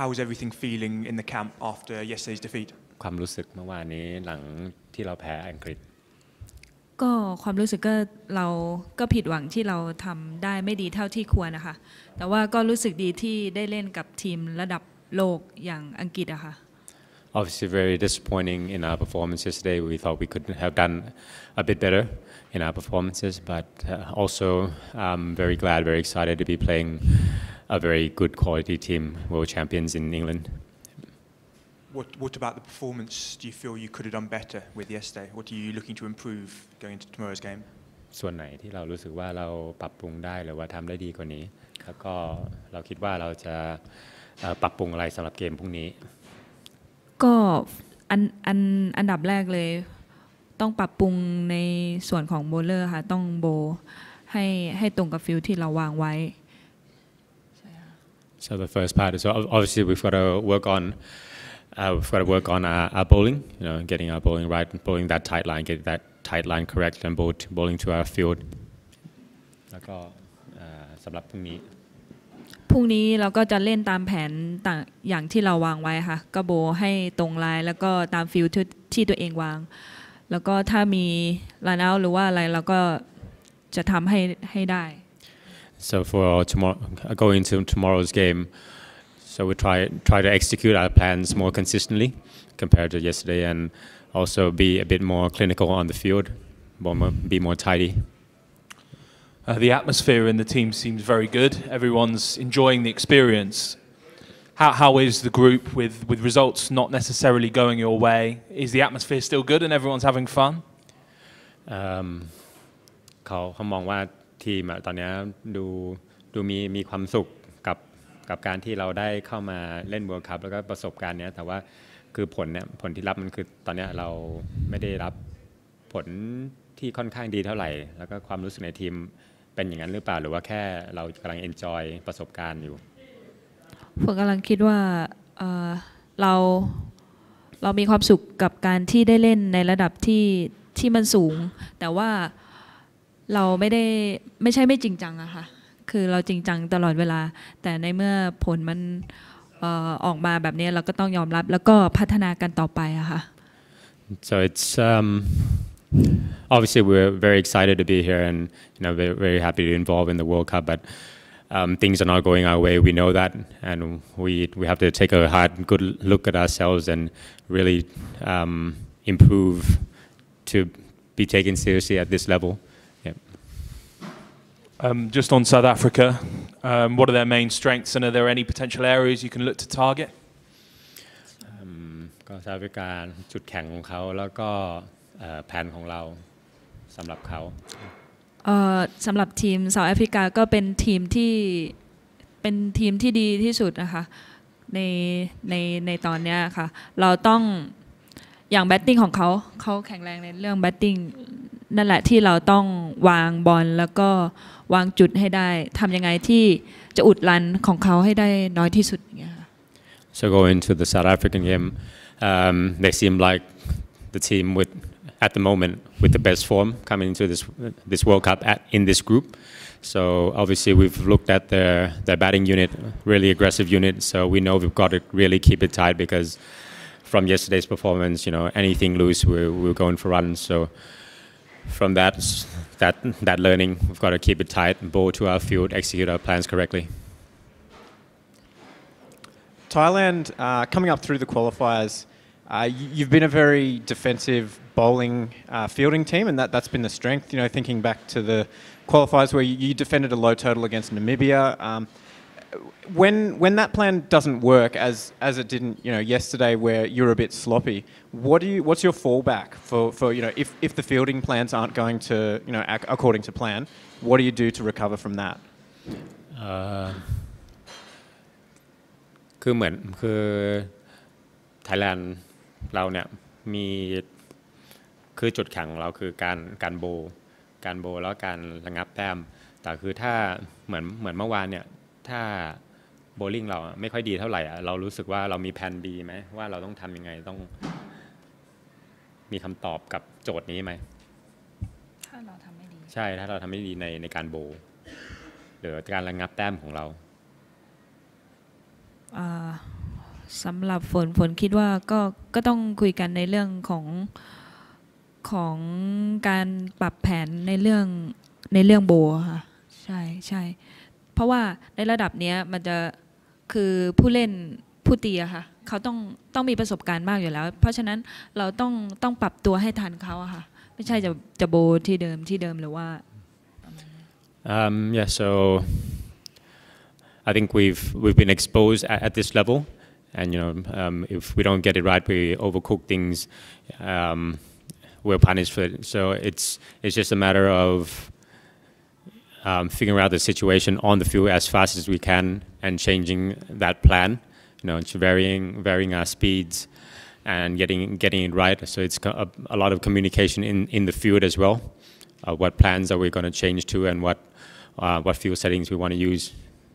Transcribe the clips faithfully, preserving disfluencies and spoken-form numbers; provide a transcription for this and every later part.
how's everything feeling in the camp after yesterday's defeat ความรู้สึกเมื่อวานนี้หลังที่เราแพ้อังกฤษก็ความรู้สึกก็เราก็ผิดหวังที่เราทำได้ไม่ดีเท่าที่ควรนะคะแต่ว่าก็รู้สึกดีที่ได้เล่นกับทีมระดับโลกอย่างอังกฤษอะค่ะ Obviously very disappointing in our performance yesterday. We thought we could have done a bit better in our performances, but uh, also um, very glad, very excited to be playing a very good quality team, world champions in England. What, what about the performance do you feel you could have done better with yesterday? What are you looking to improve going into tomorrow's game? ส่วนไหนที่เรารู้สึกว่าเราปรับปรุงได้หรือว่าทำได้ดีกว่านี้แล้วก็เราคิดว่าเราจะปรับปรุงอะไรสำหรับเกมพรุ่งนี้ก็อันอันอันดับแรกเลยต้องปรับปรุงในส่วนของโบลเลอร์ค่ะต้องโบให้ให้ตรงกับฟิลที่เราวางไว้ So the first part is obviously we've got to work on uh, we've got to work on our, our bowling, you know, getting our bowling right, bowling that tight line, getting that tight line correct, and bowl, bowling to our field. แล้วก็สำหรับพรุ่งนี้พรุ่งนี้เราก็จะเล่นตามแผนต่างอย่างที่เราวางไว้ค่ะก็โบให้ตรงไลน์แล้วก็ตามฟิลที่ตัวเองวางแล้วก็ถ้ามีรันเอาท์หรือว่าอะไรเราก็จะทำให้ให้ได้ So for tomorrow, going into tomorrow's game, so we try try to execute our plans more consistently compared to yesterday, and also be a bit more clinical on the field, be more tidy. Uh, the atmosphere in the team seems very good. Everyone's enjoying the experience. How, how is the group with, with results not necessarily going your way? Is the atmosphere still good and everyone's having fun? เขาเขามองว่าทีมตอนนี้ดูดูมีมีความสุขกับกับการที่เราได้เข้ามาเล่น World Cup แล้วก็ประสบการณ์นี้แต่ว่าคือผลเนี่ยผลที่รับมันคือตอนนี้เราไม่ได้รับผลที่ค่อนข้างดีเท่าไหร่แล้วก็ความรู้สึกในทีมเป็นอย่างนั้นหรือเปล่าหรือว่าแค่เรากำลัง enjoy ประสบการณ์อยู่ผมกำลังคิดว่า เ, เราเรามีความสุขกับการที่ได้เล่นในระดับที่ที่มันสูงแต่ว่าเราไม่ได้ไม่ใช่ไม่จริงจังอะค่ะคือเราจริงจังตลอดเวลาแต่ในเมื่อผลมันออกมาแบบนี้เราก็ต้องยอมรับแล้วก็พัฒนากันต่อไปอะค่ะ So it's um, obviously we're very excited to be here and you know very very happy to involve in the World Cup, but um, things are not going our way. We know that, and we we have to take a hard, good look at ourselves and really um, improve to be taken seriously at this level. Yeah. Um, just on South Africa, um, what are their main strengths, and are there any potential areas you can look to target? ก็เซาท์แอฟริกาจุดแข็งของเขาแล้วก็แผนของเราสำหรับเขาสำหรับทีมเซาท์แอฟริกาก็เป็นทีมที่เป็นทีมที่ดีที่สุดนะคะในในในตอนนี้ค่ะเราต้องอย่างแบตติ้งของเขาเขาแข็งแรงในเรื่องแบตติ้งนั่นแหละที่เราต้องวางบอลแล้วก็วางจุดให้ได้ทำยังไงที่จะอุดรันของเขาให้ได้น้อยที่สุดอย่างเงี้ย So going to the South African game, um, they seem like the team with at the moment with the best form coming into this this World Cup at, in this group. So obviously we've looked at their their batting unit, really aggressive unit. So we know we've got to really keep it tight because from yesterday's performance, you know, anything loose, we're we're going for runs. So from that that that learning, we've got to keep it tight, bowl to our field, execute our plans correctly. Thailand, uh, coming up through the qualifiers, uh, you've been a very defensive bowling uh, fielding team, and that, that's been the strength. You know, thinking back to the qualifiers where you, you defended a low total against Namibia. Um, when when that plan doesn't work, as as it didn't, you know, yesterday, where you're a bit sloppy, what do you? What's your fallback for, for you know, if, if the fielding plans aren't going to, you know, ac- according to plan, what do you do to recover from that? Uh, คือเหมือนคือไทยแลนด์เราเนี่ยมีคือจุดแข็งของเราคือการการโบการโบแล้วการระงับแต้มแต่คือถ้าเหมือนเหมือนเมื่อวานเนี่ยถ้าโบลิ่งเราไม่ค่อยดีเท่าไหร่เรารู้สึกว่าเรามีแผน B ไหมว่าเราต้องทำยังไงต้องมีคำตอบกับโจทย์นี้ไหมถ้าเราทำไม่ดีใช่ถ้าเราทำไม่ดีในในการโบหรือการระงับแต้มของเราสำหรับฝนฝนคิดว่าก็ก็ต้องคุยกันในเรื่องของของการปรับแผนในเรื่องในเรื่องโบค่ะใช่ใช่เพราะว่าในระดับเนี้ยมันจะคือผู้เล่นผู้ตีอะค่ะเขาต้องต้องมีประสบการณ์มากอยู่แล้วเพราะฉะนั้นเราต้องต้องปรับตัวให้ทันเขาอะค่ะไม่ใช่จะจะโบที่เดิมที่เดิมหรือว่า um, yeah so I think we've we've been exposed at, at this level and you know um, if we don't get it right we overcook things um, we're punished for it so it's it's just a matter of um, figuring out the situation on the field as fast as we can and changing that plan you know it's varying varying our speeds and getting getting it right so it's a, a lot of communication in in the field as well uh, what plans are we going to change to and what uh, what field settings we want to use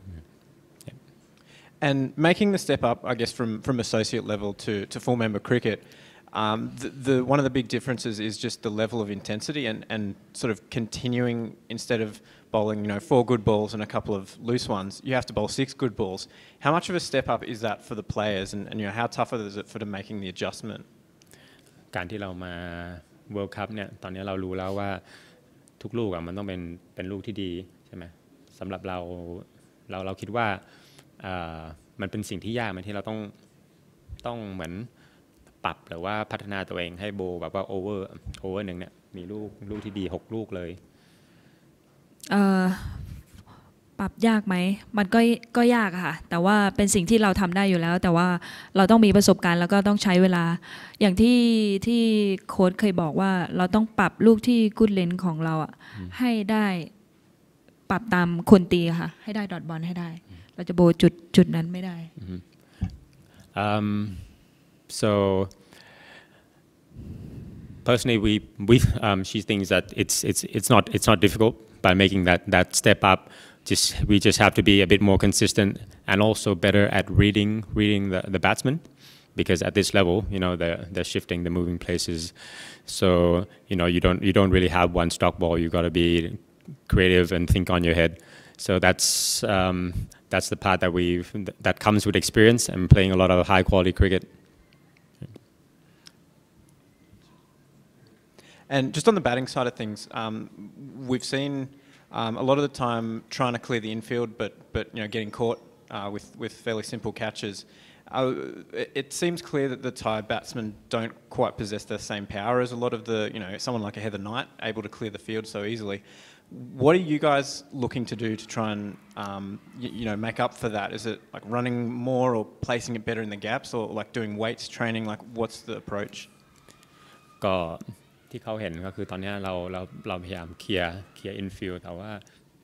and making the step up I guess from from associate level to to full member cricket um, the, the one of the big differences is just the level of intensity and and sort of continuing instead of bowling you know four good balls and a couple of loose ones you have to bowl six good balls how much of a step up is that for the players and, and you know how tough is it for them making the adjustment การที่เรามา World Cup เนี่ยตอนนี้เรารู้แล้วว่าทุกลูกอ่ะมันต้องเป็นเป็นลูกที่ดีใช่ไหมสำหรับเราเราเราคิดว่ามันเป็นสิ่งที่ยากมันที่เราต้องต้องเหมือนปรับหรือว่าพัฒนาตัวเองให้โบแบบว่าโอเวอร์โอเวอร์หนึ่งเนี่ยมีลูกลูกที่ดีหกลูกเลยปรับยากไหมมันก็ก็ยากค่ะแต่ว่าเป็นสิ่งที่เราทำได้อยู่แล้วแต่ว่าเราต้องมีประสบการณ์แล้วก็ต้องใช้เวลาอย่างที่ที่โค้ชเคยบอกว่าเราต้องปรับลูกที่กู๊ดเลนของเราอ่ะให้ได้ปรับตามคนตีค่ะให้ได้ดอทบอลให้ได้เราจะโบจุดจุดนั้นไม่ได้ um, so personally we we um, she thinks that it's it's it's not it's not difficult by making that that step up just we just have to be a bit more consistent and also better at reading reading the, the batsman because at this level you know they're they're shifting the moving places so you know you don't you don't really have one stock ball you got to be creative and think on your head so that's um, that's the part that we that comes with experience and playing a lot of high quality cricket and just on the batting side of things um, we've seen Um, a lot of the time trying to clear the infield, but but you know getting caught uh, with with fairly simple catches. Uh, it, it seems clear that the Thai batsmen don't quite possess the same power as a lot of the you know someone like a Heather Knight able to clear the field so easily. What are you guys looking to do to try and um, you, you know make up for that? Is it like running more or placing it better in the gaps, or like doing weights training? Like what's the approach? ก็ที่เขาเห็นก็คือตอนนี้เราเราเราพยายามเคลียร์เคลียร์อินฟิลด์แต่ว่า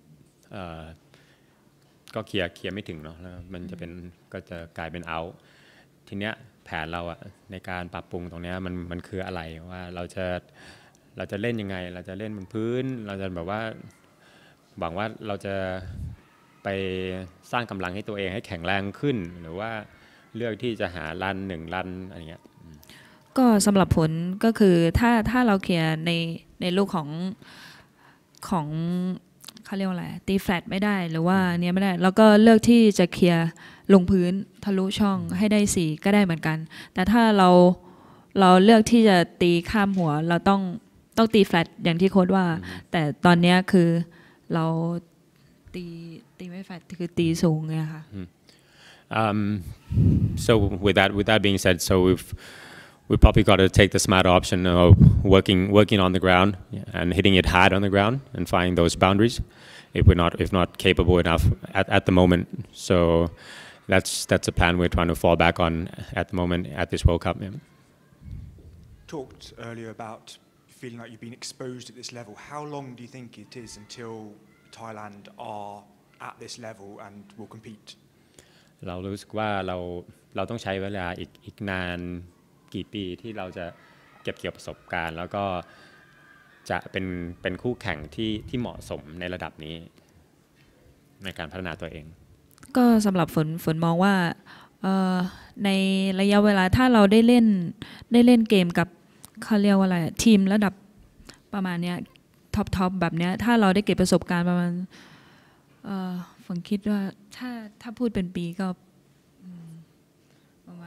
ก็เคลียร์เคลียร์ไม่ถึงเนาะแล้วมันจะเป็นก็จะกลายเป็นเอาทีเนี้ยแผนเราอะในการปรับปรุงตรงนี้มันมันคืออะไรว่าเราจะเราจะเล่นยังไงเราจะเล่นบนพื้นเราจะแบบว่าหวังว่าเราจะไปสร้างกำลังให้ตัวเองให้แข็งแรงขึ้นหรือว่าเลือกที่จะหารันหนึ่งรันอะไรเงี้ยก็สำหรับผลก็คือถ้าถ้าเราเคลียร์ในในลูกของของเขาเรียกว่าอะไรตีแฟลตไม่ได้หรือว่าเนี้ยไม่ได้แล้วก็เลือกที่จะเคลียร์ลงพื้นทะลุช่องให้ได้สี่ก็ได้เหมือนกันแต่ถ้าเราเราเลือกที่จะตีข้ามหัวเราต้องต้องตีแฟลตอย่างที่โค้ชว่าแต่ตอนนี้คือเราตีตีไม่แฟลตคือตีสูงไงค่ะ um so with that with that being said so we've we probably got to take the smarter option of working working on the ground and hitting it hard on the ground and finding those boundaries if we're not if not capable enough at, at the moment so that's that's a plan we're trying to fall back on at the moment at this World Cup yeah. Talked earlier about feeling like you've been exposed at this level how long do you think it is until Thailand are at this level and will compete เรารู้สึกว่าเราเราต้องใช้เวลาอีกอีกนานกี่ปีที่เราจะเก็บเกี่ยวประสบการณ์แล้วก็จะเป็นเป็นคู่แข่งที่ที่เหมาะสมในระดับนี้ในการพัฒนาตัวเองก็สำหรับฝนฝนมองว่าในระยะเวลาถ้าเราได้เล่นได้เล่นเกมกับเขาเรียกว่าอะไรทีมระดับประมาณเนี้ยท็อปท็อปแบบเนี้ยถ้าเราได้เก็บประสบการณ์ประมาณฝนคิดว่าถ้าถ้าพูดเป็นปีก็ประ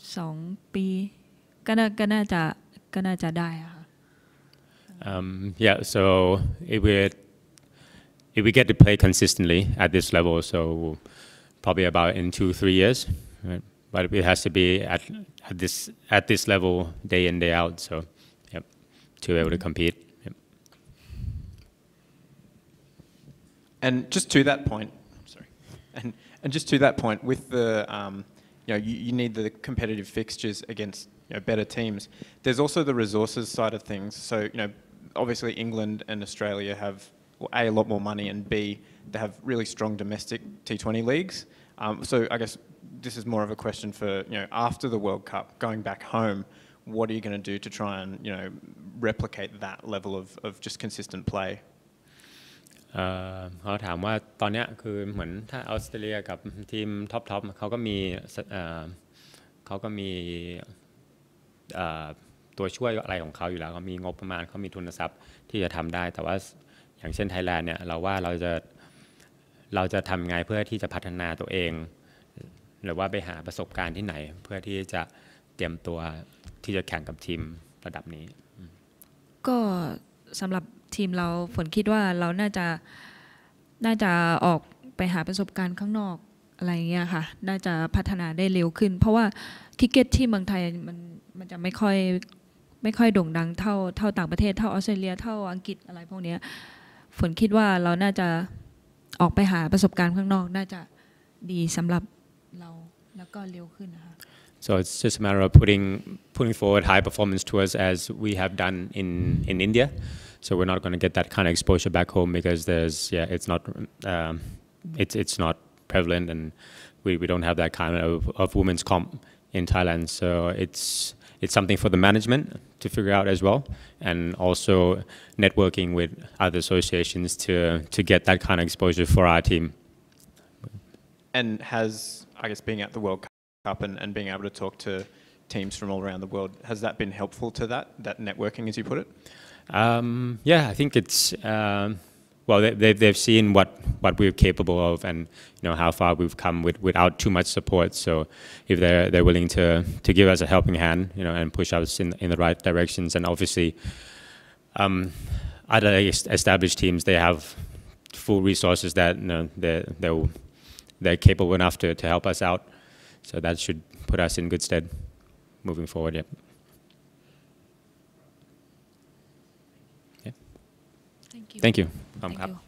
สองปีก็น่าก็น่าจะก็น่าจะได้ค่ะ Um, yeah, so if we if we get to play consistently at this level, so probably about in two three years, right? But it has to be at at this at this level day in day out. So, yep, to be able to compete. Yep. And just to that point, sorry, and and just to that point, with the um, you know you, you need the competitive fixtures against you know better teams. There's also the resources side of things. So you know obviously England and Australia have well, A, a lot more money, and B, they have really strong domestic T twenty leagues. Um, so I guess this is more of a question for you know after the World Cup, going back home, what are you going to do to try and you know replicate that level of of just consistent play? เขาถามว่าตอนนี้คือเหมือนถ้าออสเตรเลียกับทีมท็อปท็อปเขาก็มีเขาก็มีตัวช่วยอะไรของเขาอยู่แล้วเขามีงบประมาณเขามีทุนทรัพย์ที่จะทำได้แต่ว่าอย่างเช่นไทยแลนด์เนี่ยเราว่าเราจะเราจะทำไงเพื่อที่จะพัฒนาตัวเองหรือว่าไปหาประสบการณ์ที่ไหนเพื่อที่จะเตรียมตัวที่จะแข่งกับทีมระดับนี้ก็สำหรับทีมเราฝนคิดว่าเราน่าจะน่าจะออกไปหาประสบการณ์ข้างนอกอะไรเงี้ยค่ะน่าจะพัฒนาได้เร็วขึ้นเพราะว่าคริกเก็ตที่เมืองไทยมันมันจะไม่ค่อยไม่ค่อยโด่งดังเท่าเท่าต่างประเทศเท่าออสเตรเลียเท่าอังกฤษอะไรพวกนี้ฝนคิดว่าเราน่าจะออกไปหาประสบการณ์ข้างนอกน่าจะดีสำหรับเราแล้วก็เร็วขึ้นนะคะ So it's just a matter of putting putting forward high performance tours as we have done in in India. So we're not going to get that kind of exposure back home because there's yeah it's not um, it's it's not prevalent and we we don't have that kind of of women's comp in Thailand. So it's it's something for the management to figure out as well, and also networking with other associations to to get that kind of exposure for our team. And has I guess being at the World Cup and, and being able to talk to teams from all around the world, has that been helpful to that that networking as you put it? Um, yeah, I think it's um, well they, they've they've seen what what we're capable of and you know how far we've come with without too much support. So if they're they're willing to to give us a helping hand, you know, and push us in in the right directions, and obviously um, other established teams they have full resources that you know they they they're capable enough to to help us out. So that should put us in good stead moving forward. Yep. Thank you. Thank you. Thank you.